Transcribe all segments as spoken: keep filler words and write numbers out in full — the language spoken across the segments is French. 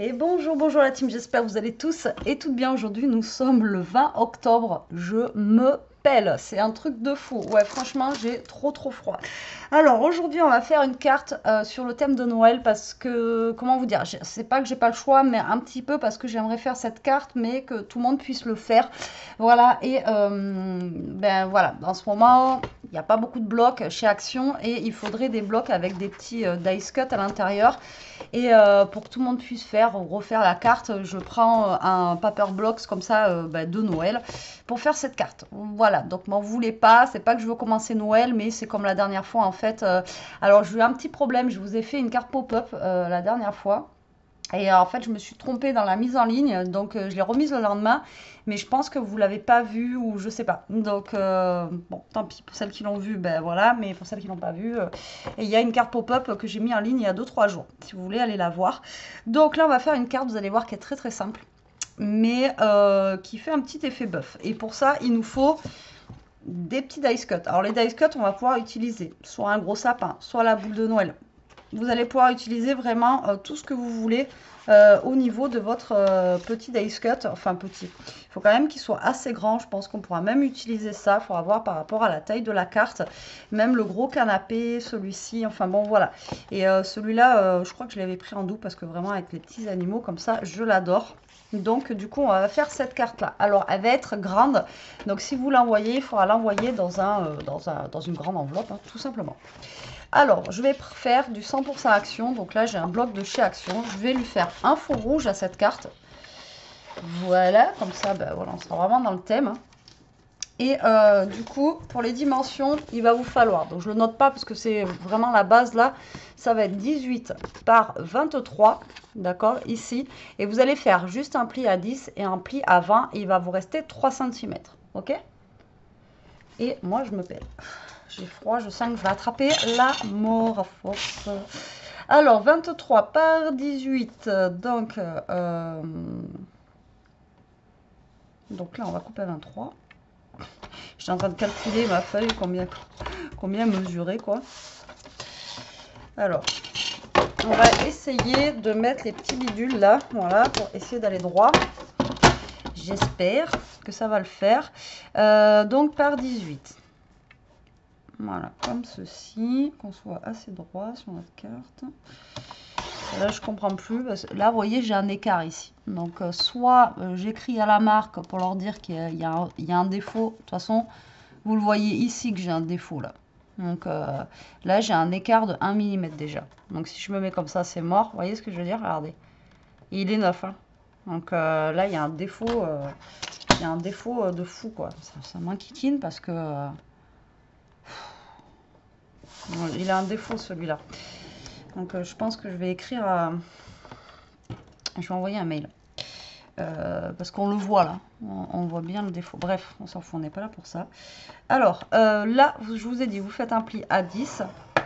Et bonjour, bonjour la team, j'espère que vous allez tous et toutes bien. Aujourd'hui, nous sommes le vingt octobre. Je me pèle, c'est un truc de fou. Ouais, franchement, j'ai trop trop froid. Alors aujourd'hui, on va faire une carte euh, sur le thème de Noël parce que, comment vous dire, c'est pas que j'ai pas le choix, mais un petit peu parce que j'aimerais faire cette carte, mais que tout le monde puisse le faire. Voilà, et euh, ben voilà, en ce moment, il n'y a pas beaucoup de blocs chez Action et il faudrait des blocs avec des petits euh, dice cut à l'intérieur. Et euh, pour que tout le monde puisse faire refaire la carte, je prends un paper blocks comme ça euh, bah, de Noël pour faire cette carte. Voilà, donc m'en voulez pas, c'est pas que je veux commencer Noël, mais c'est comme la dernière fois en fait. Euh, alors j'ai eu un petit problème, je vous ai fait une carte pop-up euh, la dernière fois. Et euh, en fait, je me suis trompée dans la mise en ligne, donc euh, je l'ai remise le lendemain, mais je pense que vous l'avez pas vue ou je sais pas. Donc euh, bon, tant pis pour celles qui l'ont vue, ben voilà, mais pour celles qui l'ont pas vue, euh, et il y a une carte pop-up que j'ai mis en ligne il y a deux trois jours, si vous voulez aller la voir. Donc là, on va faire une carte, vous allez voir, qui est très très simple, mais euh, qui fait un petit effet bœuf. Et pour ça, il nous faut des petits dice cut. Alors les dice cut, on va pouvoir utiliser soit un gros sapin, soit la boule de Noël. Vous allez pouvoir utiliser vraiment euh, tout ce que vous voulez euh, au niveau de votre euh, petit dice cut. Enfin petit, il faut quand même qu'il soit assez grand. Je pense qu'on pourra même utiliser ça. Il faudra voir par rapport à la taille de la carte. Même le gros canapé, celui-ci, enfin bon voilà. Et euh, celui-là, euh, je crois que je l'avais pris en doux parce que vraiment avec les petits animaux comme ça, je l'adore. Donc du coup on va faire cette carte là. Alors elle va être grande, donc si vous l'envoyez, il faudra l'envoyer dans, un, euh, dans, un, dans une grande enveloppe, hein, tout simplement. Alors je vais faire du cent pour cent Action, donc là j'ai un bloc de chez Action. Je vais lui faire un fond rouge à cette carte. Voilà, comme ça ben, voilà, on sera vraiment dans le thème. Et euh, du coup, pour les dimensions, il va vous falloir, donc je ne le note pas parce que c'est vraiment la base là, ça va être dix-huit par vingt-trois, d'accord, ici. Et vous allez faire juste un pli à dix et un pli à vingt, et il va vous rester trois centimètres, ok? Et moi, je me pèle. J'ai froid, je sens que je vais attraper la mort à force. Alors, vingt-trois par dix-huit, donc, euh, donc là, on va couper à vingt-trois. Je suis en train de calculer ma feuille, combien, combien mesurer, quoi. Alors, on va essayer de mettre les petits bidules là, voilà, pour essayer d'aller droit. J'espère que ça va le faire. Euh, donc, par dix-huit. Voilà, comme ceci, qu'on soit assez droit sur notre carte. Là, je comprends plus. Parce que là, vous voyez, j'ai un écart ici. Donc, euh, soit euh, j'écris à la marque pour leur dire qu'il y, y, y a un défaut. De toute façon, vous le voyez ici que j'ai un défaut là. Donc euh, là, j'ai un écart de un millimètre déjà. Donc, si je me mets comme ça, c'est mort. Vous voyez ce que je veux dire? Regardez. Et il est neuf. Hein. Donc euh, là, il y a un défaut. Euh, il y a un défaut euh, de fou, quoi. Ça, ça m'inquiétine parce que... Euh, il a un défaut, celui-là. Donc, euh, je pense que je vais écrire à... Je vais envoyer un mail. Euh, parce qu'on le voit, là. On, on voit bien le défaut. Bref, on s'en fout, on n'est pas là pour ça. Alors, euh, là, je vous ai dit, vous faites un pli à dix.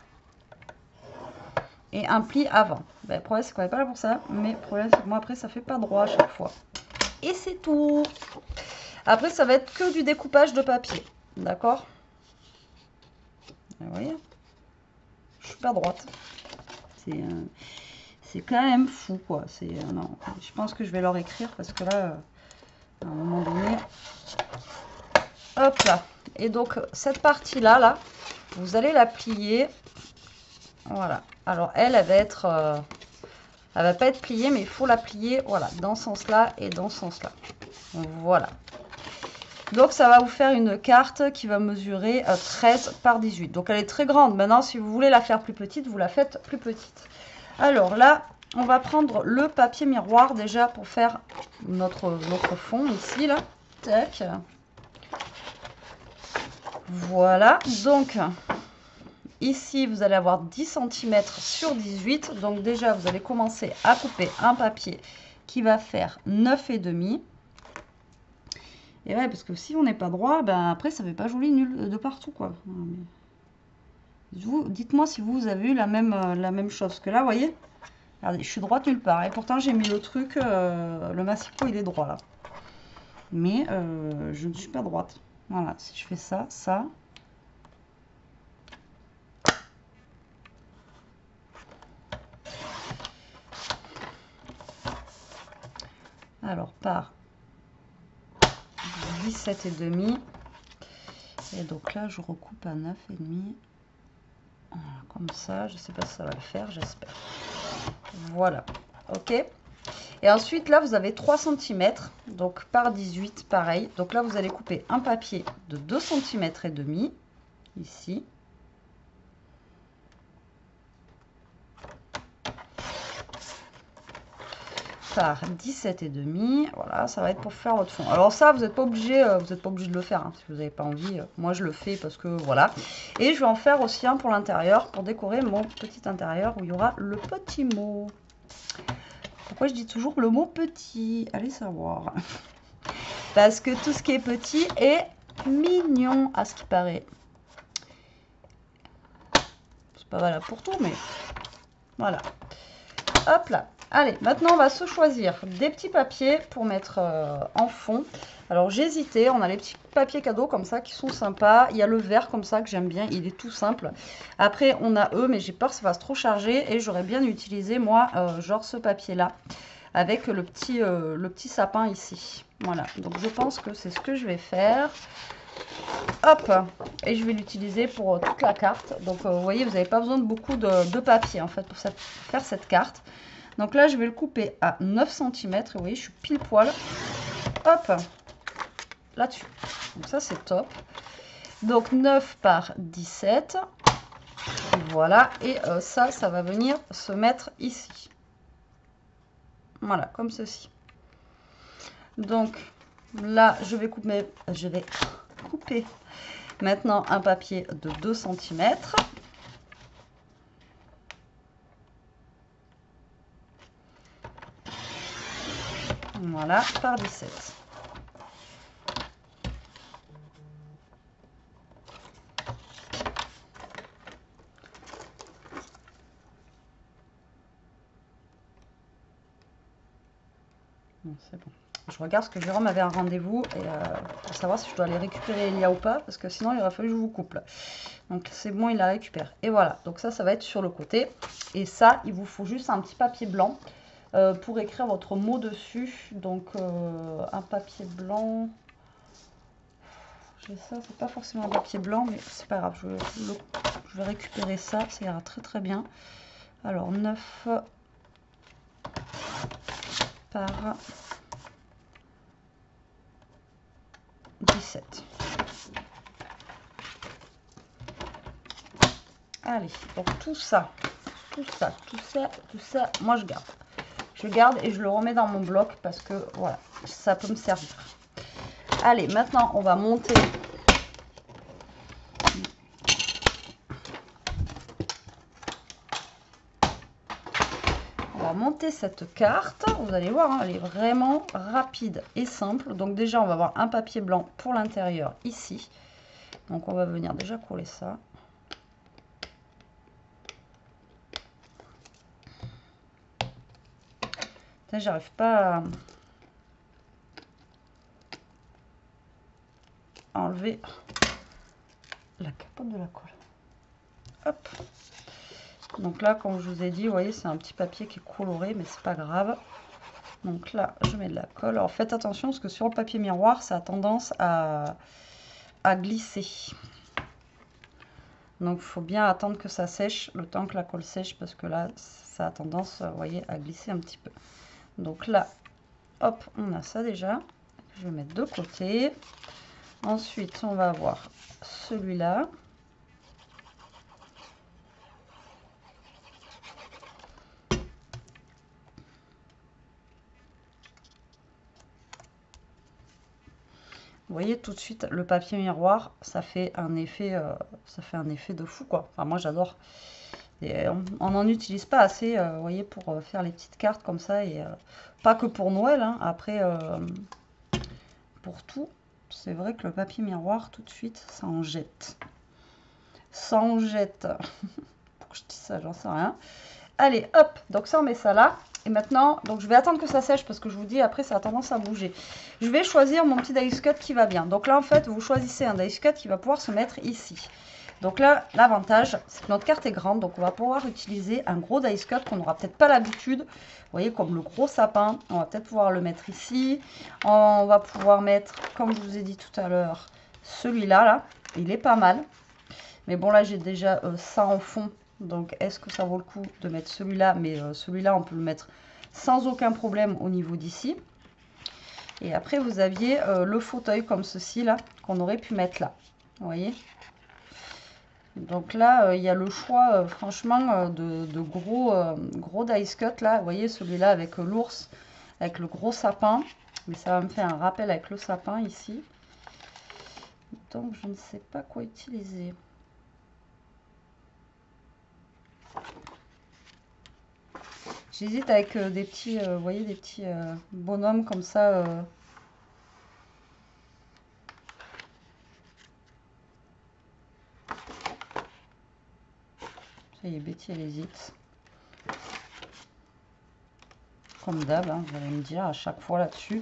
Et un pli à vingt. Ben, le problème, c'est qu'on n'est pas là pour ça. Mais le problème, c'est que moi, après, ça fait pas droit à chaque fois. Et c'est tout. Après, ça va être que du découpage de papier. D'accord? Vous voyez? Je suis pas droite. C'est... Euh... C'est quand même fou, quoi. C'est euh, non. Je pense que je vais leur écrire parce que là, euh, à un moment donné, hop là. Et donc cette partie-là, là, vous allez la plier. Voilà. Alors elle, elle va être, euh, elle va pas être pliée, mais il faut la plier, voilà, dans ce sens-là et dans ce sens-là. Voilà. Donc ça va vous faire une carte qui va mesurer euh, treize par dix-huit. Donc elle est très grande. Maintenant, si vous voulez la faire plus petite, vous la faites plus petite. Alors là, on va prendre le papier miroir déjà pour faire notre, notre fond ici, là. Tac. Voilà. Donc, ici, vous allez avoir dix centimètres sur dix-huit. Donc déjà, vous allez commencer à couper un papier qui va faire neuf virgule cinq. Et ouais, parce que si on n'est pas droit, ben après, ça ne fait pas joli nul de partout, quoi. Dites-moi si vous avez eu la même, la même chose. Parce que là, vous voyez, regardez, je suis droite nulle part. Et pourtant, j'ai mis le truc, euh, le massicot, il est droit, là. Mais euh, je ne suis pas droite. Voilà, si je fais ça, ça. Alors, par dix-sept et demi. Et donc là, je recoupe à neuf et demi. Voilà, comme ça. Je ne sais pas si ça va le faire, j'espère. Voilà. OK. Et ensuite, là, vous avez trois centimètres. Donc, par dix-huit, pareil. Donc là, vous allez couper un papier de deux centimètres et demi. Ici. Par dix-sept et demi. Voilà, ça va être pour faire votre fond. Alors ça, vous n'êtes pas obligé, euh, vous n'êtes pas obligé de le faire hein, si vous n'avez pas envie. Moi, je le fais parce que voilà. Et je vais en faire aussi un pour l'intérieur, pour décorer mon petit intérieur où il y aura le petit mot. Pourquoi je dis toujours le mot petit? Allez savoir. Parce que tout ce qui est petit est mignon, à ce qui paraît. C'est pas valable pour tout, mais voilà. Hop là. Allez, maintenant on va se choisir des petits papiers pour mettre euh, en fond. Alors j'ai hésité, on a les petits papiers cadeaux comme ça qui sont sympas. Il y a le vert comme ça que j'aime bien, il est tout simple. Après on a eux, mais j'ai peur que ça va trop charger et j'aurais bien utilisé moi euh, genre ce papier là avec le petit, euh, le petit sapin ici. Voilà, donc je pense que c'est ce que je vais faire. Hop, et je vais l'utiliser pour euh, toute la carte. Donc euh, vous voyez, vous n'avez pas besoin de beaucoup de, de papier en fait pour cette, faire cette carte. Donc là, je vais le couper à neuf centimètres. Et vous voyez, je suis pile poil. Hop, là-dessus. Donc ça, c'est top. Donc neuf par dix-sept. Voilà. Et euh, ça, ça va venir se mettre ici. Voilà, comme ceci. Donc là, je vais couper, je vais couper maintenant un papier de deux centimètres. Voilà, par dix-sept. Bon, c'est bon. Je regarde parce que Jérôme avait un rendez-vous et euh, pour savoir si je dois aller récupérer Elia ou pas, parce que sinon il aurait fallu que je vous coupe là. Donc c'est bon, il la récupère. Et voilà, donc ça, ça va être sur le côté. Et ça, il vous faut juste un petit papier blanc euh, pour écrire votre mot dessus. Donc euh, un papier blanc. J'ai ça, c'est pas forcément un papier blanc, mais c'est pas grave. Je, le, je vais récupérer ça, ça ira très très bien. Alors neuf par dix-sept. Allez, donc tout ça, tout ça, tout ça, tout ça, moi je garde. Je garde et je le remets dans mon bloc parce que voilà, ça peut me servir. Allez, maintenant on va monter. On va monter cette carte. Vous allez voir, hein, elle est vraiment rapide et simple. Donc déjà, on va avoir un papier blanc pour l'intérieur ici. Donc on va venir déjà coller ça. J'arrive pas à enlever la capote de la colle. Hop. Donc là, comme je vous ai dit, vous voyez, c'est un petit papier qui est coloré, mais c'est pas grave. Donc là, je mets de la colle. Alors faites attention parce que sur le papier miroir, ça a tendance à, à glisser. Donc il faut bien attendre que ça sèche, le temps que la colle sèche, parce que là, ça a tendance, vous voyez, à glisser un petit peu. Donc là, hop, on a ça déjà. Je vais mettre de côté. Ensuite, on va avoir celui-là. Vous voyez tout de suite le papier miroir, ça fait un effet, euh, ça fait un effet de fou quoi. Enfin moi j'adore. Et on n'en utilise pas assez, euh, vous voyez, pour euh, faire les petites cartes comme ça et euh, pas que pour Noël. Hein. Après, euh, pour tout, c'est vrai que le papier miroir tout de suite, ça en jette. Ça en jette. Pourquoi je dis ça, j'en sais rien. Allez, hop. Donc ça on met ça là. Et maintenant, donc je vais attendre que ça sèche parce que je vous dis après ça a tendance à bouger. Je vais choisir mon petit dice cut qui va bien. Donc là en fait vous choisissez un dice cut qui va pouvoir se mettre ici. Donc là, l'avantage, c'est que notre carte est grande, donc on va pouvoir utiliser un gros dice cut qu'on n'aura peut-être pas l'habitude. Vous voyez, comme le gros sapin, on va peut-être pouvoir le mettre ici. On va pouvoir mettre, comme je vous ai dit tout à l'heure, celui-là, là, il est pas mal. Mais bon, là, j'ai déjà euh, ça en fond, donc est-ce que ça vaut le coup de mettre celui-là? Mais euh, celui-là, on peut le mettre sans aucun problème au niveau d'ici. Et après, vous aviez euh, le fauteuil comme ceci, là, qu'on aurait pu mettre là. Vous voyez? Donc là, euh, il y a le choix, euh, franchement, euh, de, de gros, euh, gros dice cut, là. Vous voyez, celui-là avec euh, l'ours, avec le gros sapin. Mais ça va me faire un rappel avec le sapin, ici. Donc, je ne sais pas quoi utiliser. J'hésite avec euh, des petits, euh, vous voyez, des petits euh, bonhommes comme ça. Euh. Ça y est, Betty, elle hésite. Comme d'hab, hein, vous allez me dire à chaque fois là-dessus.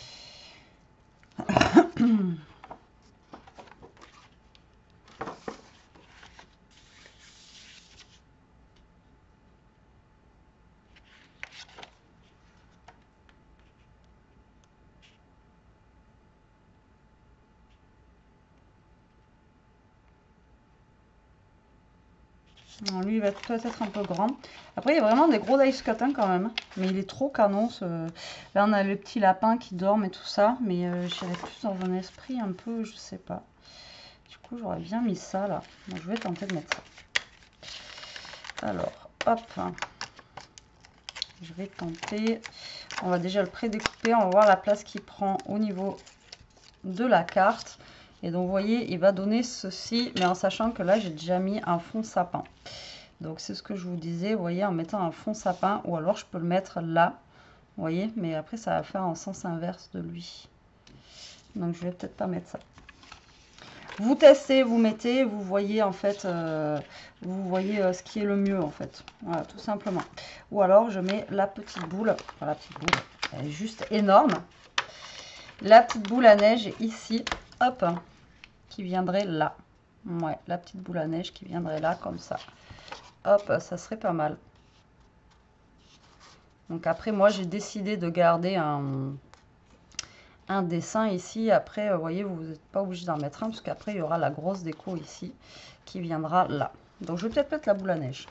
Lui, il va peut-être un peu grand. Après, il y a vraiment des gros dice cut hein, quand même. Mais il est trop canon. Ce... Là, on a le petit lapin qui dorme et tout ça. Mais euh, j'irais plus dans un esprit un peu, je sais pas. Du coup, j'aurais bien mis ça là. Donc, je vais tenter de mettre ça. Alors, hop. Je vais tenter. On va déjà le pré-découper. On va voir la place qu'il prend au niveau de la carte. Et donc, vous voyez, il va donner ceci, mais en sachant que là, j'ai déjà mis un fond sapin. Donc, c'est ce que je vous disais, vous voyez, en mettant un fond sapin, ou alors je peux le mettre là, vous voyez, mais après, ça va faire en sens inverse de lui. Donc, je vais peut-être pas mettre ça. Vous testez, vous mettez, vous voyez, en fait, euh, vous voyez euh, ce qui est le mieux, en fait. Voilà, tout simplement. Ou alors, je mets la petite boule. Voilà, la petite boule, elle est juste énorme. La petite boule à neige ici, hop, qui viendrait là. Ouais, la petite boule à neige qui viendrait là, comme ça. Hop, ça serait pas mal. Donc après, moi, j'ai décidé de garder un, un dessin ici. Après, vous voyez, vous n'êtes pas obligé d'en mettre un, parce qu'après, il y aura la grosse déco ici, qui viendra là. Donc, je vais peut-être mettre la boule à neige.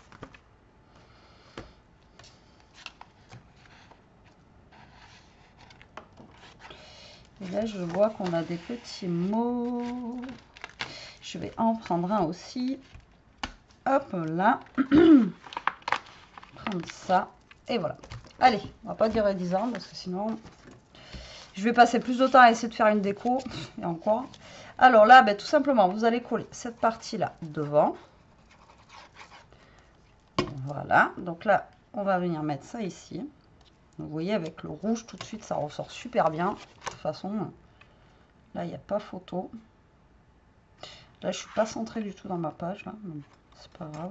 Et là, je vois qu'on a des petits mots. Je vais en prendre un aussi. Hop là. Prendre ça. Et voilà. Allez, on va pas dire dix ans parce que sinon, je vais passer plus de temps à essayer de faire une déco. Et encore. Alors là, ben, tout simplement, vous allez coller cette partie-là devant. Voilà. Donc là, on va venir mettre ça ici. Vous voyez, avec le rouge, tout de suite, ça ressort super bien. De toute façon, là, il n'y a pas photo. Là, je suis pas centrée du tout dans ma page. C'est pas grave.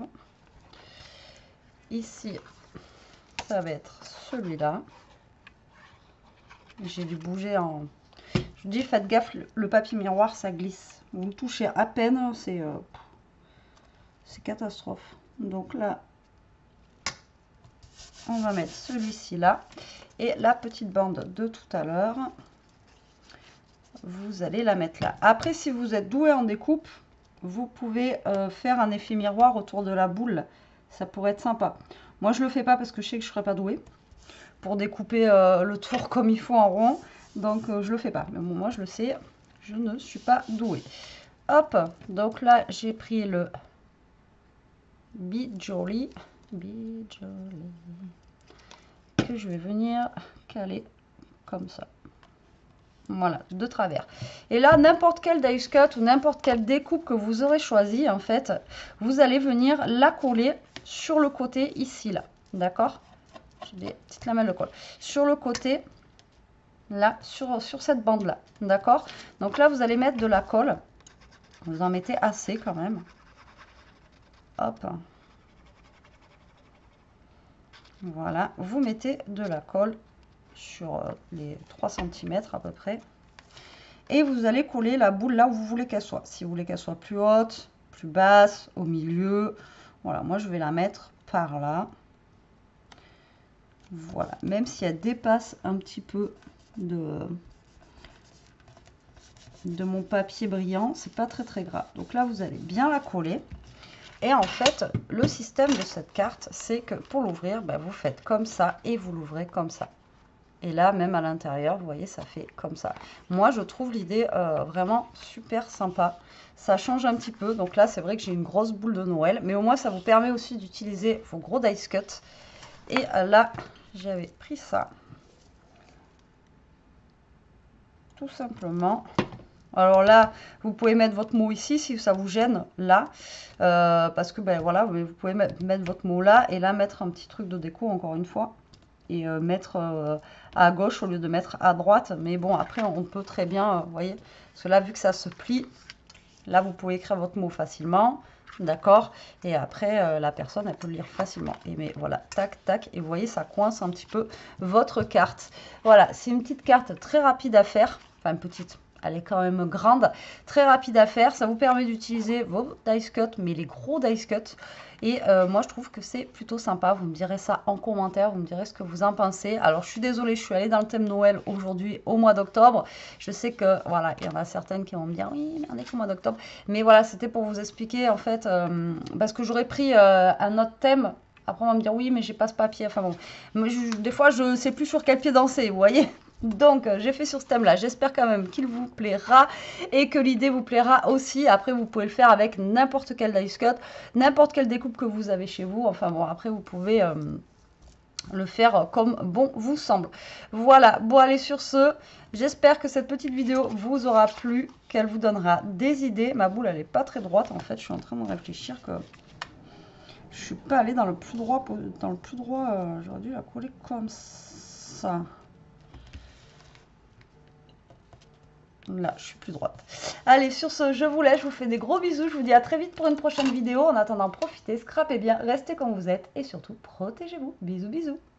Ici, ça va être celui-là. J'ai dû bouger en... Je vous dis, faites gaffe, le papier miroir, ça glisse. Vous le touchez à peine, c'est euh, c'est catastrophe. Donc là, on va mettre celui-ci là. Et la petite bande de tout à l'heure, vous allez la mettre là. Après, si vous êtes doué en découpe, vous pouvez euh, faire un effet miroir autour de la boule. Ça pourrait être sympa. Moi, je le fais pas parce que je sais que je ne serai pas douée pour découper euh, le tour comme il faut en rond. Donc, euh, je le fais pas. Mais bon, moi, je le sais, je ne suis pas douée. Hop, donc là, j'ai pris le Be Jolly. Be Jolly. Que je vais venir caler comme ça. Voilà, de travers. Et là, n'importe quel dice cut ou n'importe quelle découpe que vous aurez choisi, en fait, vous allez venir la coller sur le côté ici, là. D'accord? J'ai des petites lamelles de colle. Sur le côté, là, sur, sur cette bande-là. D'accord? Donc là, vous allez mettre de la colle. Vous en mettez assez quand même. Hop. Voilà, vous mettez de la colle sur les trois centimètres à peu près. Et vous allez coller la boule là où vous voulez qu'elle soit. Si vous voulez qu'elle soit plus haute, plus basse, au milieu. Voilà, moi je vais la mettre par là. Voilà, même si elle dépasse un petit peu de, de mon papier brillant, c'est pas très très grave. Donc là, vous allez bien la coller. Et en fait, le système de cette carte, c'est que pour l'ouvrir, ben, vous faites comme ça et vous l'ouvrez comme ça. Et là, même à l'intérieur, vous voyez, ça fait comme ça. Moi, je trouve l'idée euh, vraiment super sympa. Ça change un petit peu. Donc là, c'est vrai que j'ai une grosse boule de Noël. Mais au moins, ça vous permet aussi d'utiliser vos gros dice cut. Et euh, là, j'avais pris ça. Tout simplement. Alors là, vous pouvez mettre votre mot ici si ça vous gêne, là. Euh, parce que, ben voilà, vous pouvez mettre votre mot là. Et là, mettre un petit truc de déco, encore une fois. Et euh, mettre euh, à gauche au lieu de mettre à droite. Mais bon, après, on peut très bien, euh, vous voyez, parce que là, vu que ça se plie, là, vous pouvez écrire votre mot facilement, d'accord. Et après, euh, la personne, elle peut le lire facilement. Et mais voilà, tac, tac, et vous voyez, ça coince un petit peu votre carte. Voilà, c'est une petite carte très rapide à faire, enfin, petite. Elle est quand même grande, très rapide à faire. Ça vous permet d'utiliser vos dice cut, mais les gros dice cut. Et euh, moi, je trouve que c'est plutôt sympa. Vous me direz ça en commentaire. Vous me direz ce que vous en pensez. Alors, je suis désolée, je suis allée dans le thème Noël aujourd'hui, au mois d'octobre. Je sais que, voilà, il y en a certaines qui vont me dire, oui, mais on est qu'au mois d'octobre. Mais voilà, c'était pour vous expliquer, en fait, euh, parce que j'aurais pris euh, un autre thème. Après, on va me dire, oui, mais j'ai pas ce papier. Enfin bon, mais je, des fois, je sais plus sur quel pied danser, vous voyez. Donc, j'ai fait sur ce thème-là. J'espère quand même qu'il vous plaira et que l'idée vous plaira aussi. Après, vous pouvez le faire avec n'importe quel dice cut, n'importe quelle découpe que vous avez chez vous. Enfin bon, après, vous pouvez euh, le faire comme bon vous semble. Voilà. Bon, allez, sur ce, j'espère que cette petite vidéo vous aura plu, qu'elle vous donnera des idées. Ma boule, elle n'est pas très droite. En fait, je suis en train de réfléchir que je suis pas allée dans le plus droit. Dans le plus droit, euh, j'aurais dû la coller comme ça. Là, je suis plus droite. Allez, sur ce, je vous laisse. Je vous fais des gros bisous. Je vous dis à très vite pour une prochaine vidéo. En attendant, profitez, scrapez bien, restez comme vous êtes et surtout, protégez-vous. Bisous, bisous.